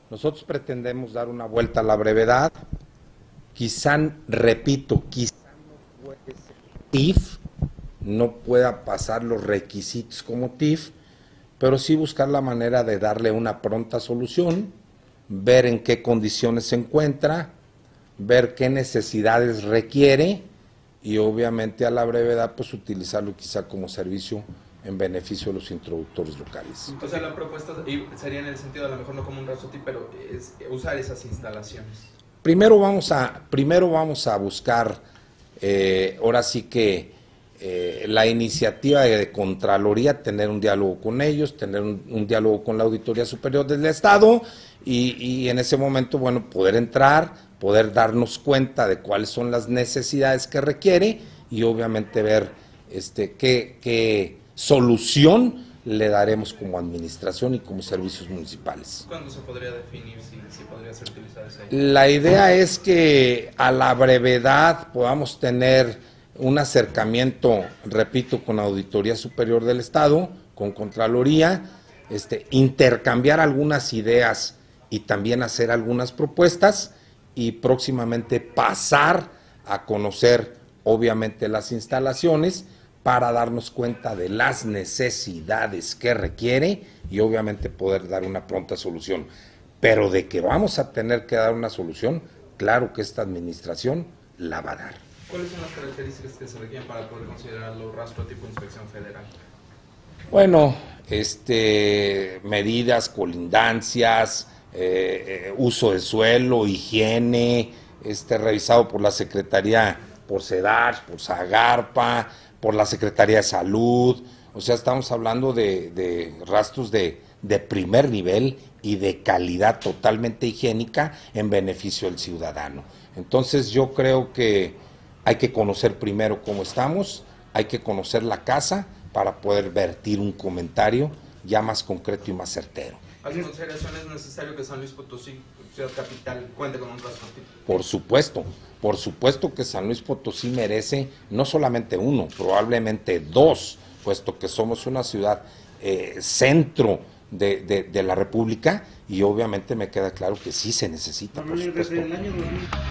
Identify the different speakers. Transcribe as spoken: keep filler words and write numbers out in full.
Speaker 1: Nosotros pretendemos dar una vuelta a la brevedad, quizá, repito, quizá no puede ser T I F, no pueda pasar los requisitos como T I F, pero sí buscar la manera de darle una pronta solución, ver en qué condiciones se encuentra, ver qué necesidades requiere y obviamente a la brevedad pues utilizarlo quizá como servicio en beneficio de los introductores locales.
Speaker 2: Entonces la propuesta sería en el sentido, a lo mejor no como un Rastro T I, pero es usar esas instalaciones.
Speaker 1: Primero vamos a, primero vamos a buscar, eh, ahora sí que eh, la iniciativa de Contraloría, tener un diálogo con ellos, tener un, un diálogo con la Auditoría Superior del Estado y, y en ese momento, bueno, poder entrar, poder darnos cuenta de cuáles son las necesidades que requiere y obviamente ver este, qué, qué solución le daremos como administración y como servicios municipales.
Speaker 2: ¿Cuándo se podría definir si, si podría ser utilizada esa idea?
Speaker 1: La idea es que a la brevedad podamos tener un acercamiento, repito, con la Auditoría Superior del Estado, con Contraloría, este, intercambiar algunas ideas y también hacer algunas propuestas y próximamente pasar a conocer obviamente las instalaciones para darnos cuenta de las necesidades que requiere y obviamente poder dar una pronta solución. Pero de que vamos a tener que dar una solución, claro que esta administración la va a dar.
Speaker 2: ¿Cuáles son las características que se requieren para poder considerarlo rastro tipo inspección federal?
Speaker 1: Bueno, este, medidas, colindancias, eh, eh, uso de suelo, higiene, este, revisado por la Secretaría, por SEDAR, por SAGARPA, por la Secretaría de Salud, o sea, estamos hablando de, de rastros de, de primer nivel y de calidad totalmente higiénica en beneficio del ciudadano. Entonces yo creo que hay que conocer primero cómo estamos, hay que conocer la casa para poder vertir un comentario ya más concreto y más certero.
Speaker 2: ¿A su consideración es necesario que San Luis Potosí, ciudad capital, cuente con un rastro tipo?
Speaker 1: Por supuesto, por supuesto que San Luis Potosí merece no solamente uno, probablemente dos, puesto que somos una ciudad eh, centro de, de, de la República y obviamente me queda claro que sí se necesita, por supuesto.